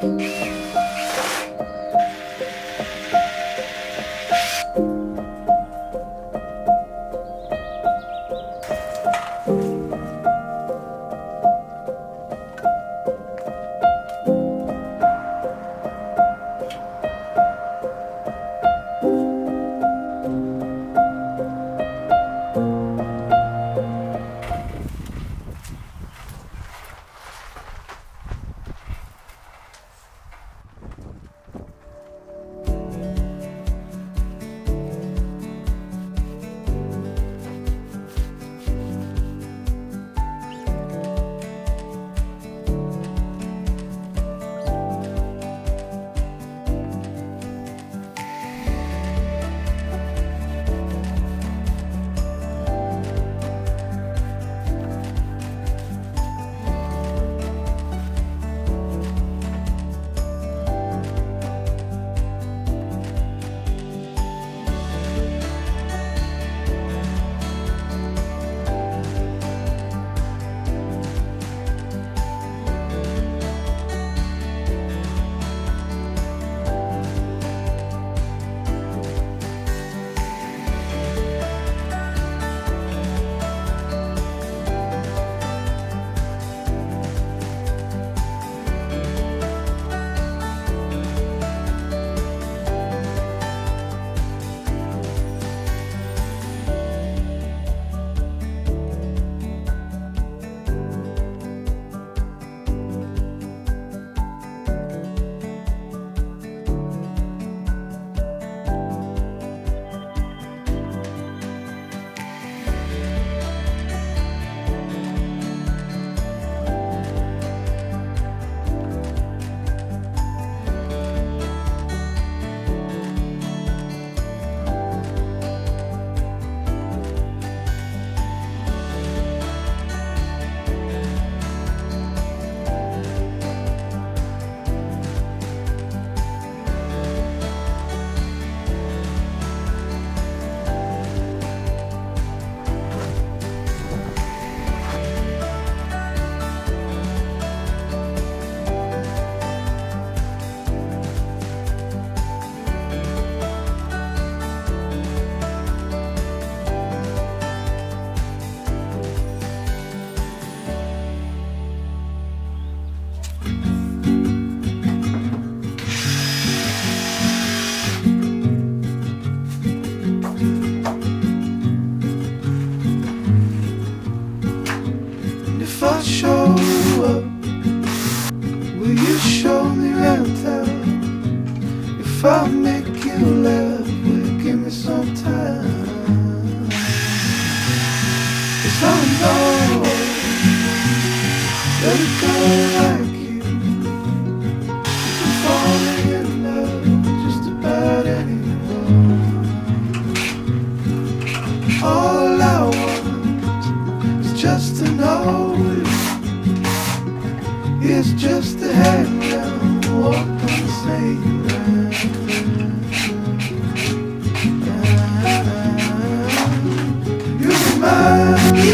If I make you laugh, will you give me some time? 'Cause I know that a girl like you can fall in love with just about anyone. All I want is just to know you. It's just to hang around, walk on the same line. You remind me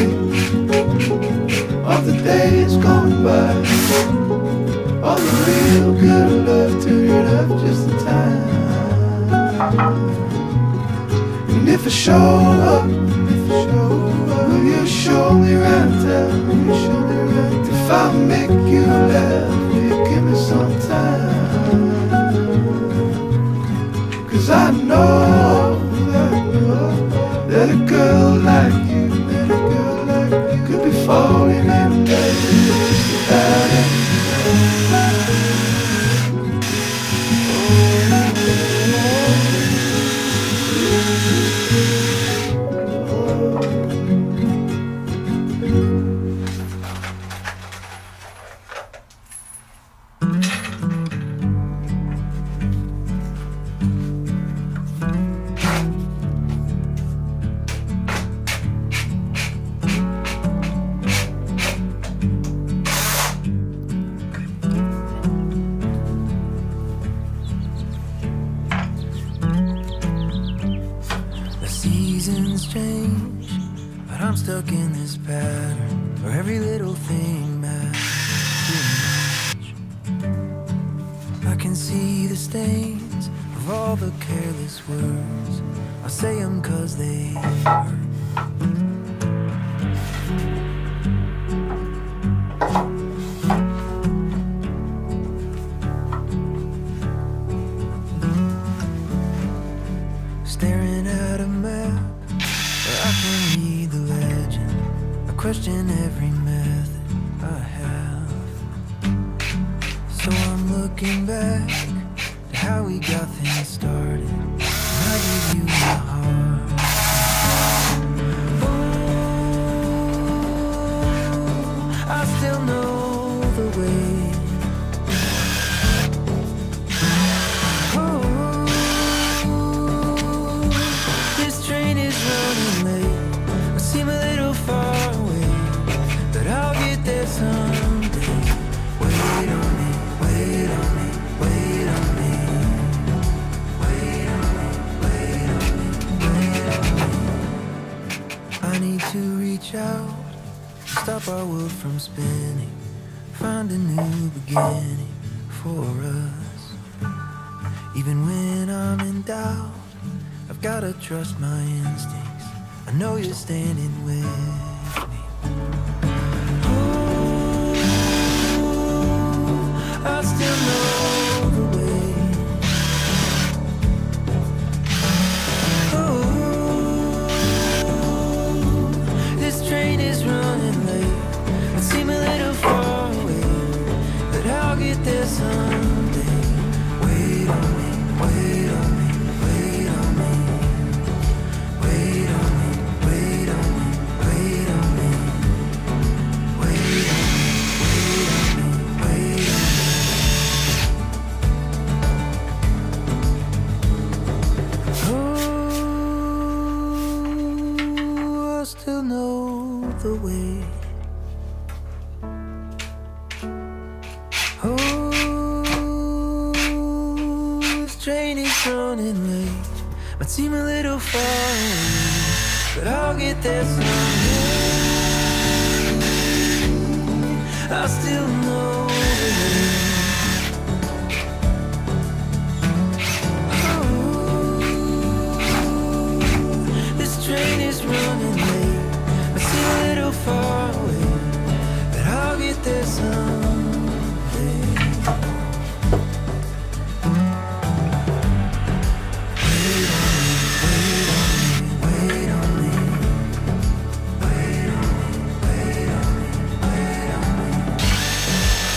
of the days gone by, all the real good love turned up just in time. And if I show up, will you show me around town? If I make you laugh, will you give me some time? 'Cause I know that a girl like you could be falling in love just about anything. Seasons change, but I'm stuck in this pattern where every little thing matters too much. can see the stains of all the careless words. I say them 'cause they hurt. Staring at a map where I can read the legend. I question every method I have. So I'm looking back to how we got things started. And I give you my heart. Oh, I still know the way. Someday, wait on me, wait on me, wait on me, wait on me, wait on me, wait on me. I need to reach out, stop our world from spinning, find a new beginning for us. Even when I'm in doubt, I've gotta trust my instincts. I know you're standing with me. I still know the way. Oh, this train is running late. I seem a little far away, but I'll get there someday. Wait on me, wait on me, wait on me, wait on me, wait on me, wait on me, wait on me, wait on me, wait on me. Still know the way. Oh, this train is running late. Might seem a little far away, but I'll get there someday. I still know the way. Train is running late. I see a little far away, but I'll get there someday. Wait on me, wait on me, wait on me, wait on me, wait on me, wait on me.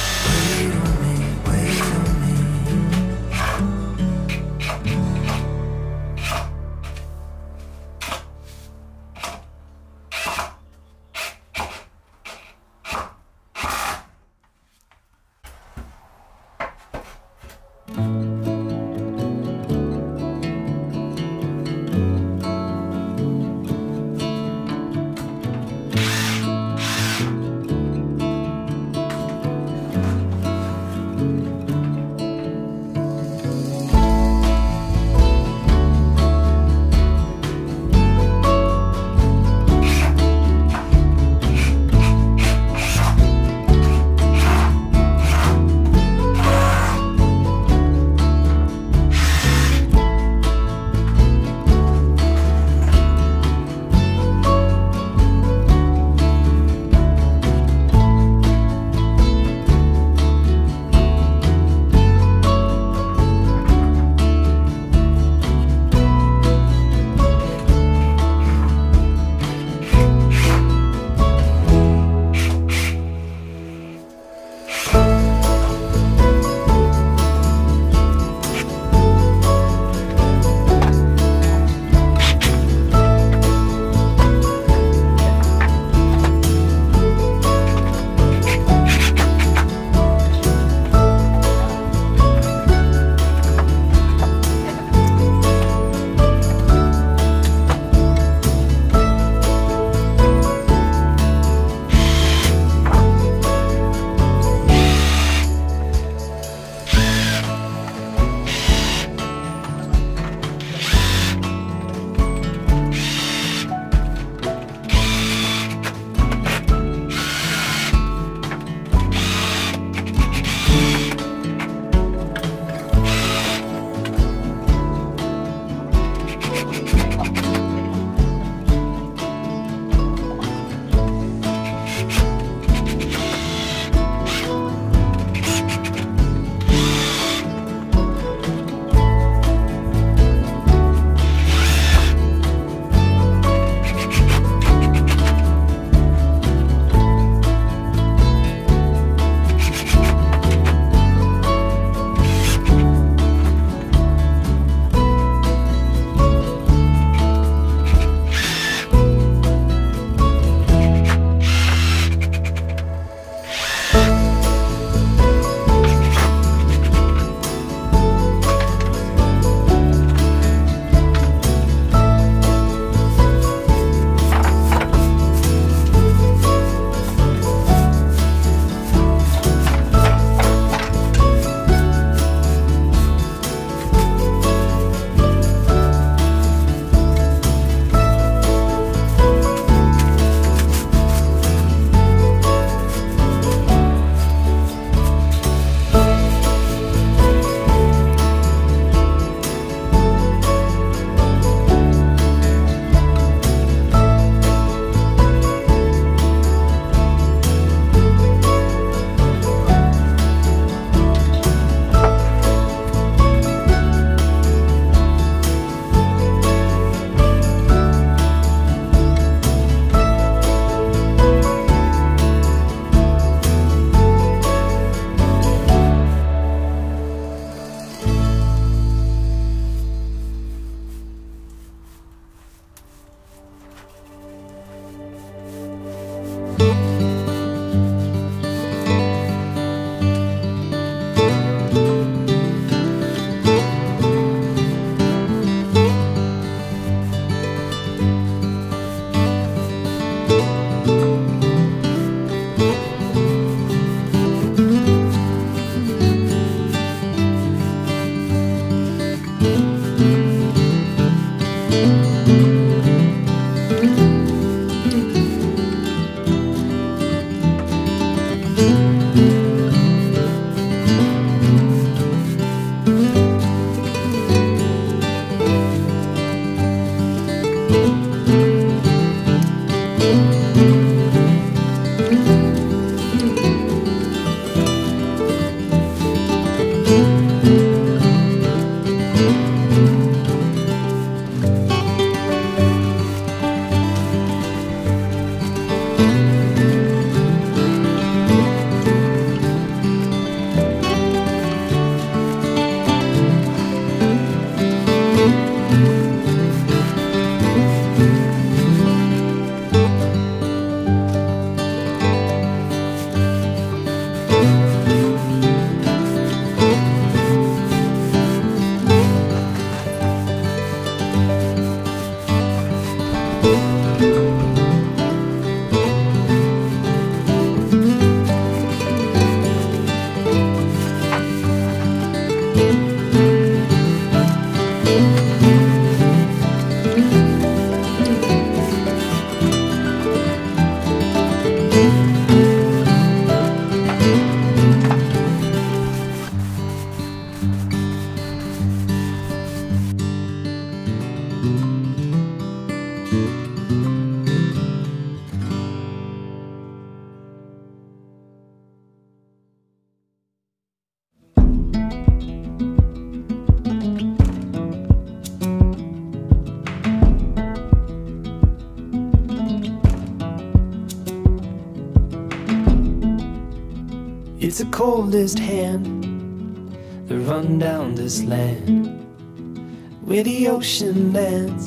coldest hand that run down this land where the ocean lands.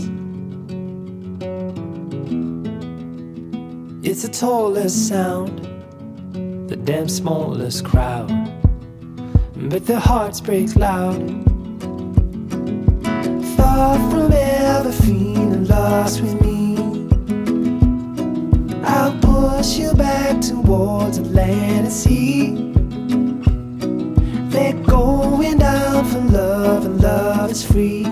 It's the tallest sound, the damn smallest crowd, but their hearts break loud. Far from ever feeling lost with me, I'll push you back towards the land and sea. They're going down for love, and love is free.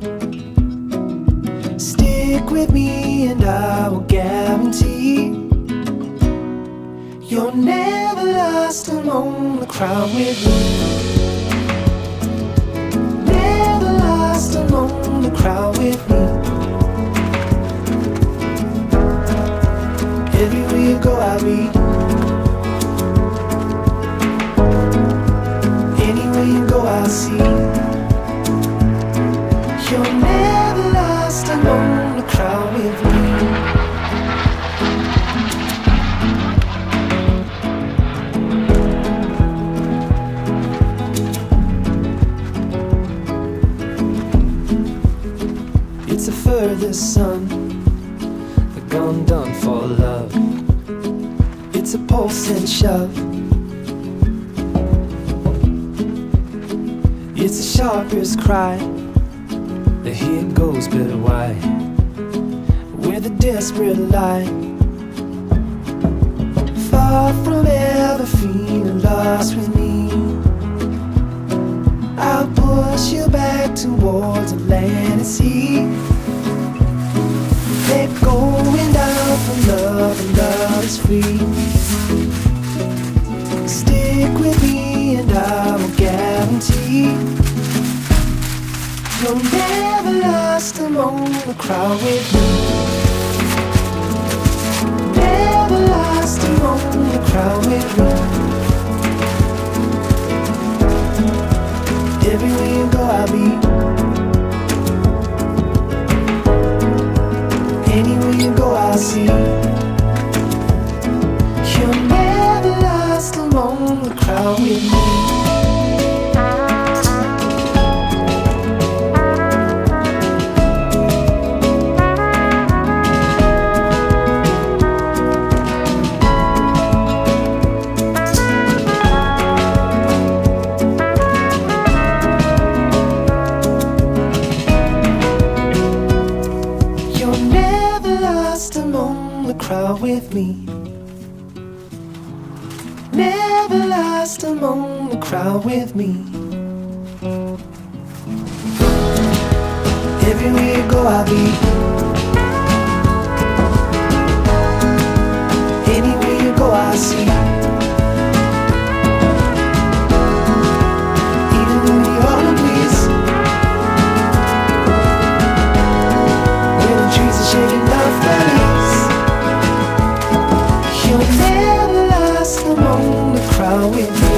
Stick with me and I will guarantee you're never lost among the crowd with me. Never lost among the crowd with me. Everywhere you go I'll be. Anywhere you go I'll see. You're never lost among the crowd with me. It's the furthest sun, the gone done for love. It's a pulse and shove. It's the sharpest cry. The here goes, but why? Where the desperate lie. Far from ever feeling lost with me, I'll push you back towards the land and sea. They're going down for love, and love is free. Stick with me and I will guarantee you're never lost among the crowd with me. Never lost among the crowd with me. Everywhere you go I'll be. Anywhere you go I'll see. You're never lost among the crowd with me. Crowd with me. Never lost among the crowd with me. Everywhere you go I'll be. Anywhere you go I'll see. Even in the autumn breeze, where the trees are shaking off their leaves. You're never lost among the crowd with me.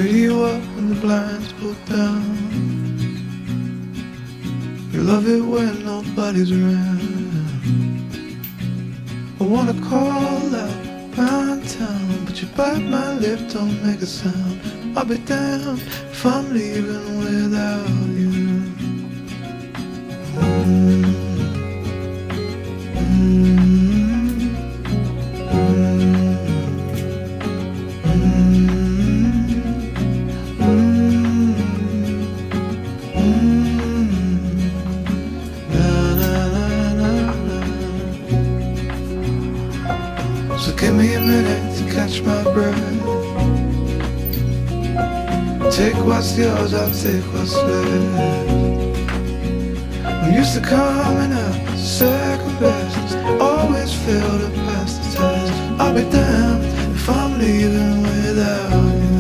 radio up and the blinds pulled down. You love it when nobody's around. I wanna call out round town, but you bite my lip, don't make a sound. I'll be damned if I'm leaving without you. So give me a minute to catch my breath. Take what's yours, I'll take what's left. I'm used to coming up second best, always fail to pass the test. I'll be damned if I'm leaving without you.